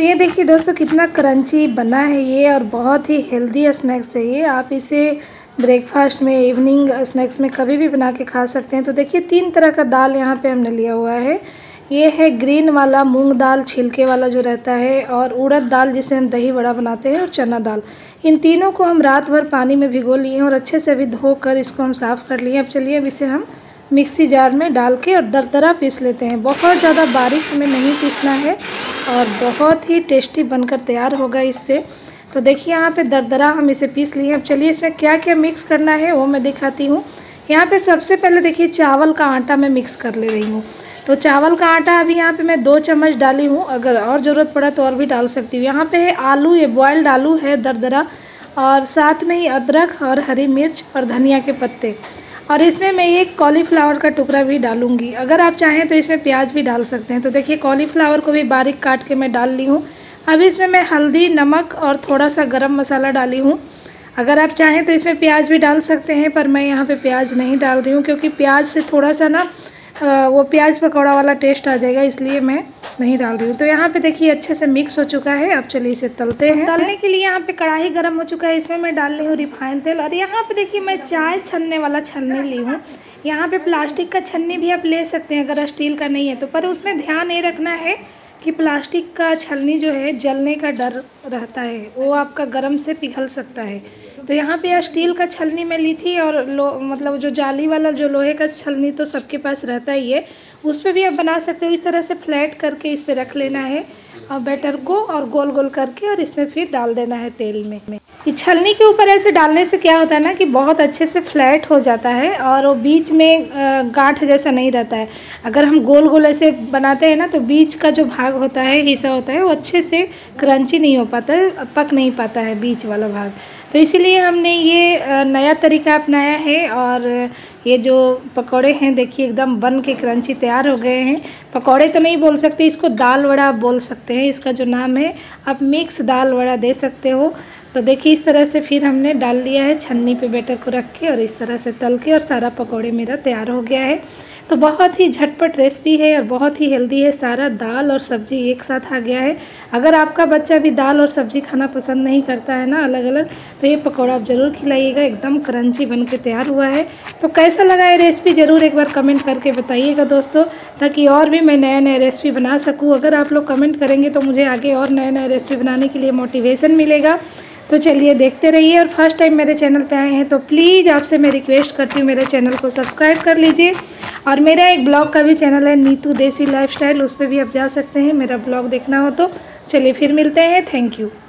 ये देखिए दोस्तों कितना क्रंची बना है ये, और बहुत ही हेल्दी स्नैक्स है ये। आप इसे ब्रेकफास्ट में, इवनिंग स्नैक्स में कभी भी बना के खा सकते हैं। तो देखिए 3 तरह का दाल यहाँ पे हमने लिया हुआ है। ये है ग्रीन वाला मूंग दाल छिलके वाला जो रहता है, और उड़द दाल जिसे हम दही बड़ा बनाते हैं, और चना दाल। इन तीनों को हम रात भर पानी में भिगो लिए हैं और अच्छे से अभी धोकर इसको हम साफ़ कर लिए। अब चलिए अब इसे हम मिक्सी जार में डाल के और दरदरा पीस लेते हैं। बहुत ज़्यादा बारीक हमें नहीं पीसना है और बहुत ही टेस्टी बनकर तैयार होगा इससे। तो देखिए यहाँ पे दरदरा हम इसे पीस लिए। अब चलिए इसमें क्या क्या मिक्स करना है वो मैं दिखाती हूँ। यहाँ पे सबसे पहले देखिए चावल का आटा मैं मिक्स कर ले रही हूँ। तो चावल का आटा अभी यहाँ पे मैं 2 चम्मच डाली हूँ, अगर और ज़रूरत पड़ा तो और भी डाल सकती हूँ। यहाँ पे है आलू, ये बॉयल्ड आलू है दरदरा, और साथ में ही अदरक और हरी मिर्च और धनिया के पत्ते, और इसमें मैं एक कॉलीफ्लावर का टुकड़ा भी डालूंगी। अगर आप चाहें तो इसमें प्याज भी डाल सकते हैं। तो देखिए कॉलीफ्लावर को भी बारीक काट के मैं डाल ली हूँ। अब इसमें मैं हल्दी, नमक और थोड़ा सा गरम मसाला डाली हूँ। अगर आप चाहें तो इसमें प्याज भी डाल सकते हैं, पर मैं यहाँ पे प्याज नहीं डाल रही हूँ, क्योंकि प्याज से थोड़ा सा ना वो प्याज पकौड़ा वाला टेस्ट आ जाएगा, इसलिए मैं नहीं डाल रही हूँ। तो यहाँ पे देखिए अच्छे से मिक्स हो चुका है। अब चलिए इसे तलते हैं। तलने के लिए यहाँ पे कढ़ाई गर्म हो चुका है, इसमें मैं डाल रही हूँ रिफाइंड तेल। और यहाँ पे देखिए मैं चाय छन्ने वाला छन्नी ली हूँ। यहाँ पे प्लास्टिक का छन्नी भी आप ले सकते हैं अगर स्टील का नहीं है तो, पर उसमें ध्यान ये रखना है कि प्लास्टिक का छलनी जो है जलने का डर रहता है, वो आपका गर्म से पिघल सकता है। तो यहाँ पे स्टील का छलनी मैं ली थी, और मतलब जो जाली वाला जो लोहे का छलनी तो सबके पास रहता ही है, उस पर भी आप बना सकते हो। इस तरह से फ्लैट करके इस पर रख लेना है और बैटर को, और गोल गोल करके, और इसमें फिर डाल देना है तेल में। इस छलनी के ऊपर ऐसे डालने से क्या होता है ना कि बहुत अच्छे से फ्लैट हो जाता है, और वो बीच में गांठ जैसा नहीं रहता है। अगर हम गोल गोल ऐसे बनाते हैं ना तो बीच का जो भाग होता है, हिस्सा होता है, वो अच्छे से क्रंची नहीं हो पाता है, पक नहीं पाता है बीच वाला भाग। तो इसीलिए हमने ये नया तरीका अपनाया है। और ये जो पकौड़े हैं देखिए एकदम बन के क्रंची तैयार हो गए हैं। पकौड़े तो नहीं बोल सकते, इसको दाल वड़ा आप बोल सकते हैं। इसका जो नाम है आप मिक्स दाल वड़ा दे सकते हो। तो देखिए इस तरह से फिर हमने डाल लिया है छन्नी पे बैटर को रख के, और इस तरह से तल के, और सारा पकौड़े मेरा तैयार हो गया है। तो बहुत ही झटपट रेसिपी है और बहुत ही हेल्दी है। सारा दाल और सब्जी एक साथ आ गया है। अगर आपका बच्चा भी दाल और सब्जी खाना पसंद नहीं करता है ना अलग अलग, तो ये पकौड़ा आप ज़रूर खिलाइएगा। एकदम क्रंची बन के तैयार हुआ है। तो कैसा लगा ये रेसिपी ज़रूर एक बार कमेंट करके बताइएगा दोस्तों, ताकि और भी मैं नए नए रेसिपी बना सकूँ। अगर आप लोग कमेंट करेंगे तो मुझे आगे और नए नए रेसिपी बनाने के लिए मोटिवेशन मिलेगा। तो चलिए देखते रहिए। और फर्स्ट टाइम मेरे चैनल पे आए हैं तो प्लीज़ आपसे मैं रिक्वेस्ट करती हूँ मेरे चैनल को सब्सक्राइब कर लीजिए। और मेरा एक ब्लॉग का भी चैनल है नीतू देसी लाइफस्टाइल, उस पर भी आप जा सकते हैं मेरा ब्लॉग देखना हो तो। चलिए फिर मिलते हैं। Thank you.